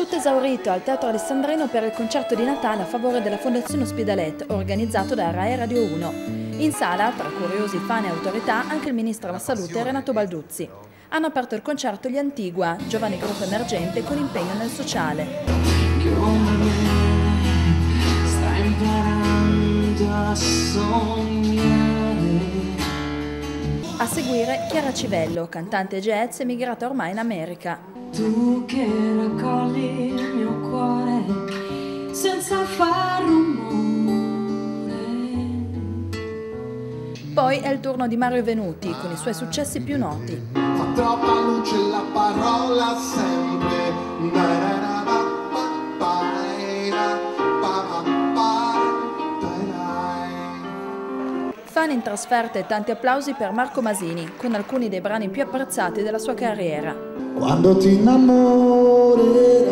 Tutto esaurito al Teatro Alessandrino per il concerto di Natale a favore della Fondazione Ospitalet, organizzato da Rai Radio 1. In sala, tra curiosi, fan e autorità, anche il ministro della Salute Renato Balduzzi. Hanno aperto il concerto gli Antigua, giovane gruppo emergente con impegno nel sociale. Stai imparando a sognare. A seguire Chiara Civello, cantante jazz emigrata ormai in America. Tu che raccogli il mio cuore senza far rumore. Poi è il turno di Mario Venuti con i suoi successi più noti. Fa troppa luce la parola sempre. Fan in trasferta e tanti applausi per Marco Masini, con alcuni dei brani più apprezzati della sua carriera. Quando ti innamorerai,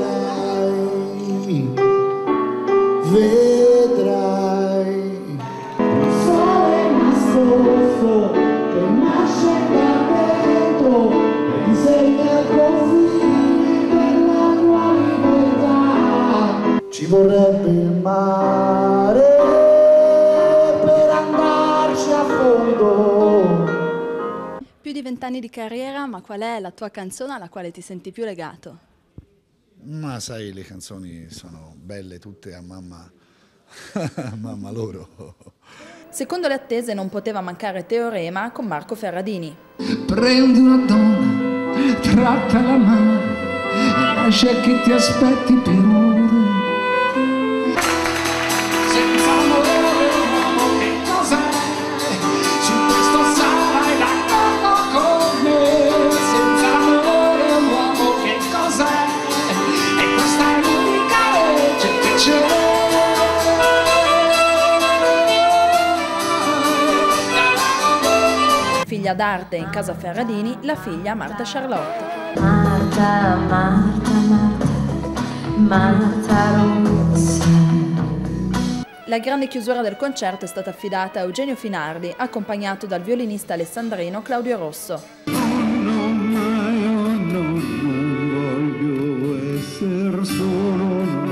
vedrai sole nascosto che nasce da dentro e disegna confini per la tua libertà. Ci vorrebbe il mare per andarci a fondo. Più di 20 anni di carriera, ma qual è la tua canzone alla quale ti senti più legato? Ma sai, le canzoni sono belle tutte a mamma, mamma loro. Secondo le attese non poteva mancare Teorema con Marco Ferradini. Prendi una donna, tratta la mano e lascia che ti aspetti per ore. Senza amore l'uomo che cos'è? Su questo sarai d'accordo con me. Senza amore l'uomo che cos'è? E questa è l'unica legge che c'è. Figlia d'arte in casa Ferradini, la figlia Marta Charlotte. Marta, Marta, Marta, Marta Rossa. La grande chiusura del concerto è stata affidata a Eugenio Finardi, accompagnato dal violinista alessandrino Claudio Rosso. Non voglio essere solo,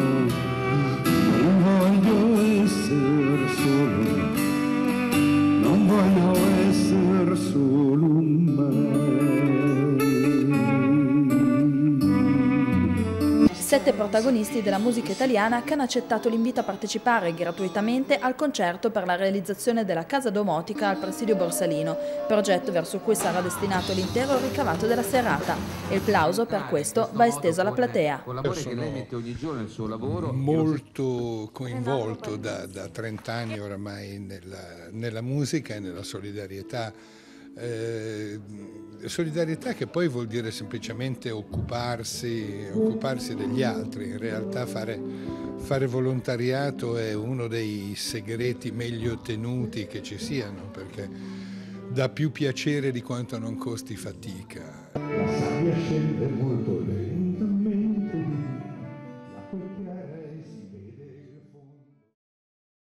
non voglio essere solo, non voglio essere solo me. 7 protagonisti della musica italiana che hanno accettato l'invito a partecipare gratuitamente al concerto per la realizzazione della Casa Domotica al Presidio Borsalino, progetto verso cui sarà destinato l'intero ricavato della serata. E il plauso per questo va esteso alla platea. Sono molto coinvolto da 30 anni oramai nella musica e nella solidarietà. Solidarietà che poi vuol dire semplicemente occuparsi degli altri. In realtà fare volontariato è uno dei segreti meglio tenuti che ci siano, perché dà più piacere di quanto non costi fatica. La sabbia scende molto lei.